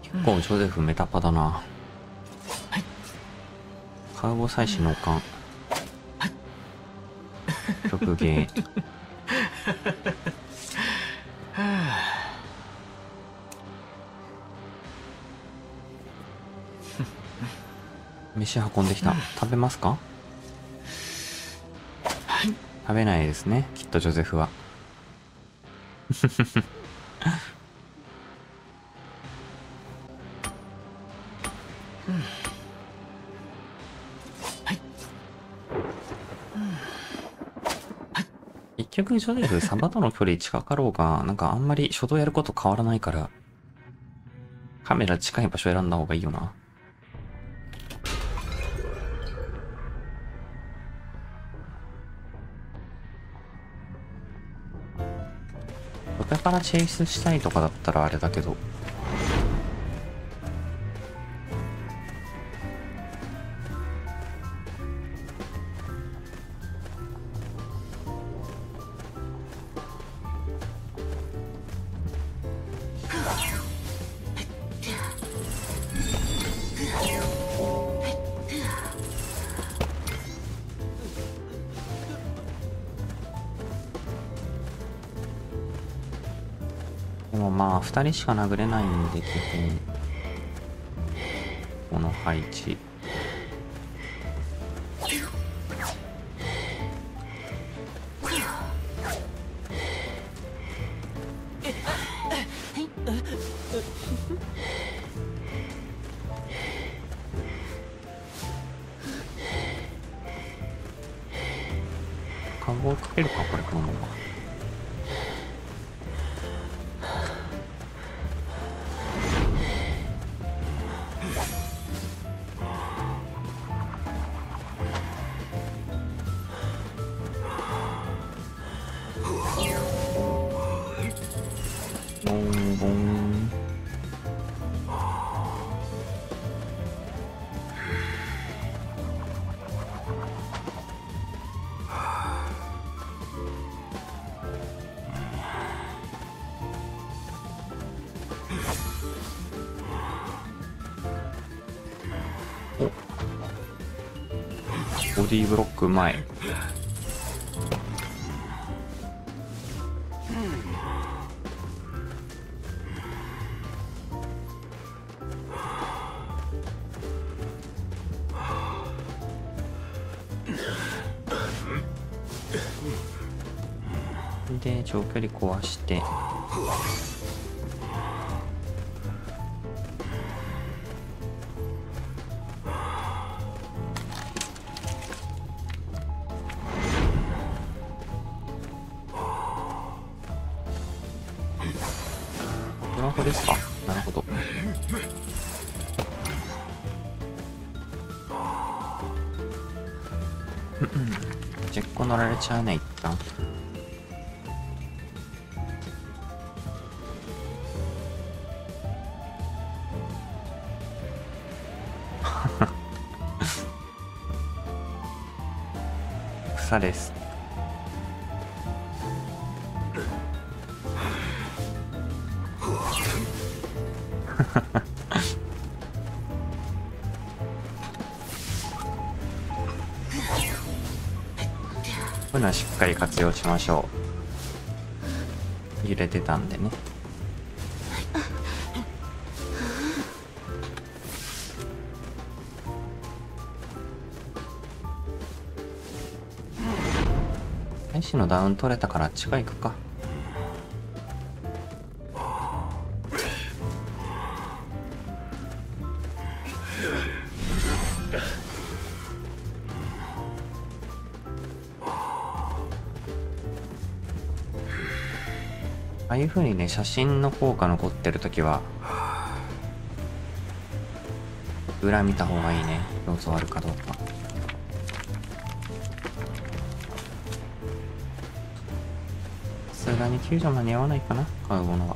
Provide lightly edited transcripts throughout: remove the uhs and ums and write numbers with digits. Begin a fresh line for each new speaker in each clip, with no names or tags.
結構ジョゼフメタパだな。カウボ祭祀の勘曲芸飯運んできた。食べますか？食べないですね、きっとジョゼフは。結局ジョゼフサバとの距離近かろうが、なんかあんまり初動やること変わらないから、カメラ近い場所選んだ方がいいよな。ロペからチェイスしたいとかだったらあれだけど。でもまあ2人しか殴れないんで、基本この配置。カゴをかけるか、これこのまま。ボンボン。ボディーブロック前。で長距離壊して、トランプですか。なるほど。ジェッコ乗られちゃうね、一旦。草です。こういうのはしっかり活用しましょう。揺れてたんでね。大使のダウン取れたからあっちが行くか。ああいう風にね、写真の効果残ってるときは裏見た方がいいね。要素あるかどうか。さすがに救助間に合わないかな、買うものは。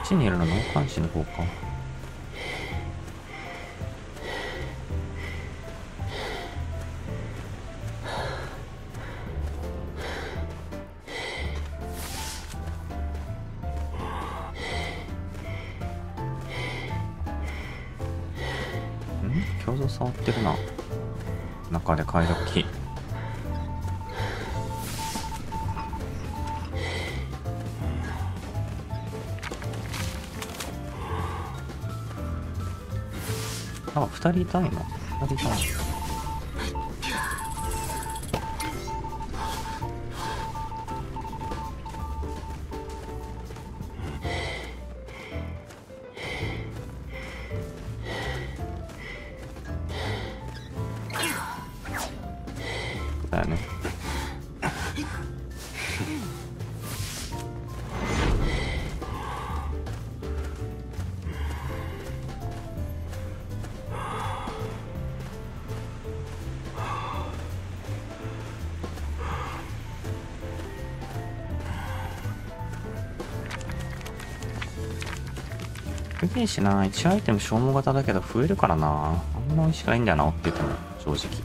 ちにいるの脳幹視の方か。胸像触ってるな。中で買い時。あ、2人いたいの。2人いたい。だよね。不原子な、1アイテム消耗型だけど増えるからな。あんま美味しくないんだよな、って言っても、正直。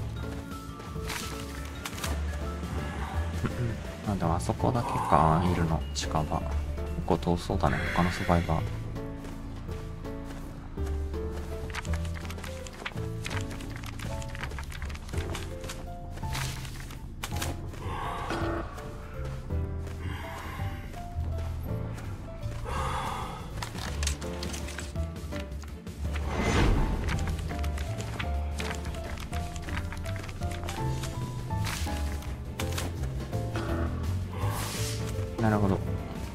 あ、でもあそこだけか、いるの、近場。結構遠そうだね、他のサバイバー。なるほど。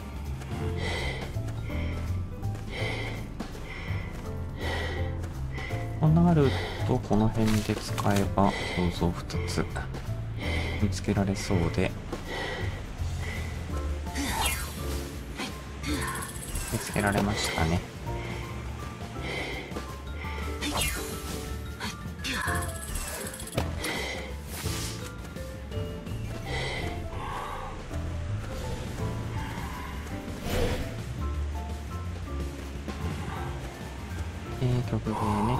こんなあるとこの辺で使えば銅像2つ見つけられそうで、見つけられましたね。曲芸ね。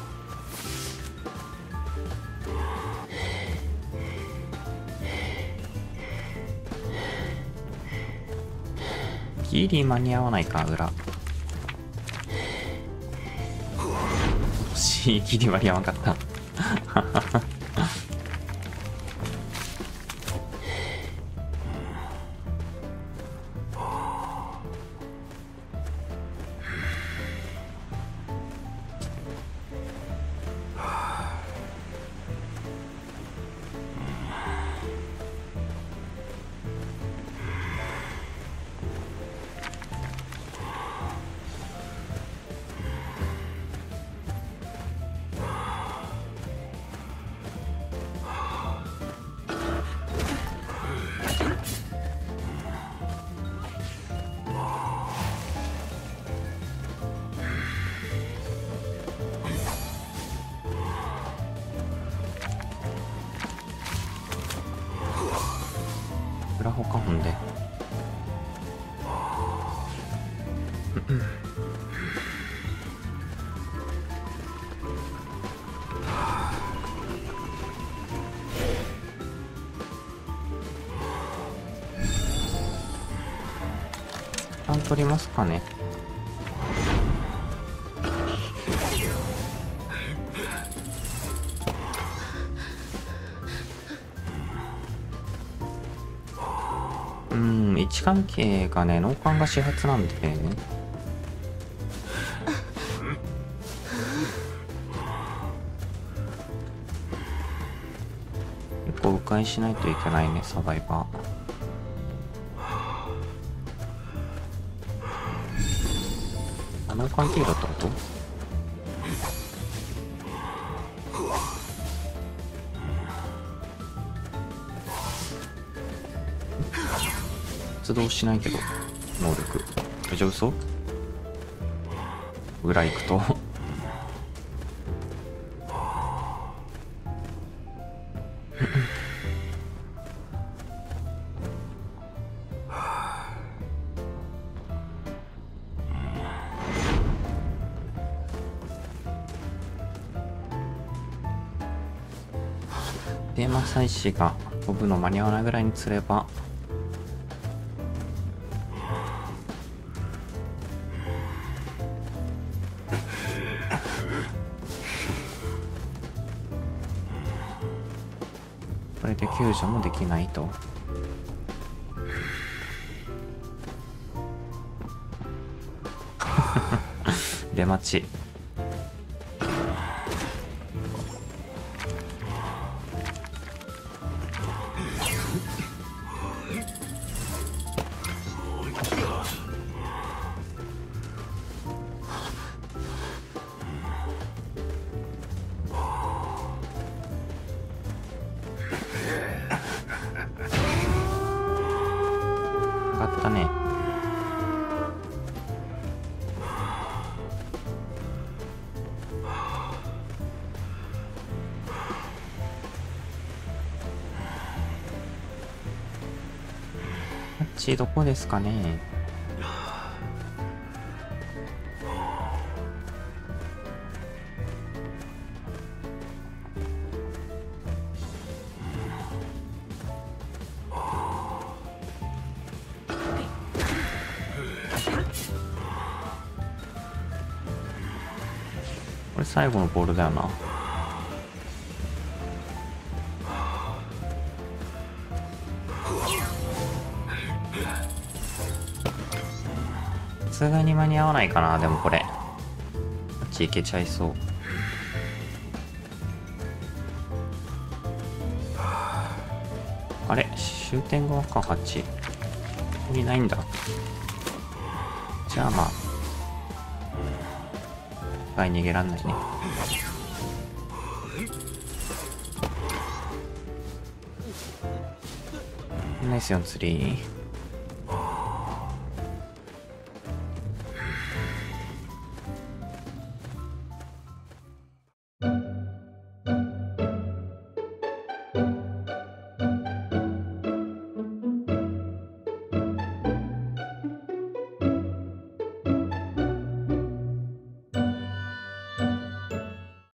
ギリ間に合わないか、裏。惜しい、ギリ間に合わなかった。裏ほかほんで。取りますかね。位置関係がね、脳幹が始発なんでね。結構迂回しないといけないね、サバイバー。脳幹経路ってこと？発動しないけど、能力。じゃあ嘘？裏行くとで、まあ、妻子が飛ぶの間に合わないぐらいに釣れば、これで救助もできないと。出待ち。上がったね。あっちどこですかね。これ最後のボールだよな。さすがに間に合わないかな。でもこれあっち行けちゃいそう。あれ終点側か。8ここにないんだ。じゃあまあ逃げらんないね。ナイス4-3。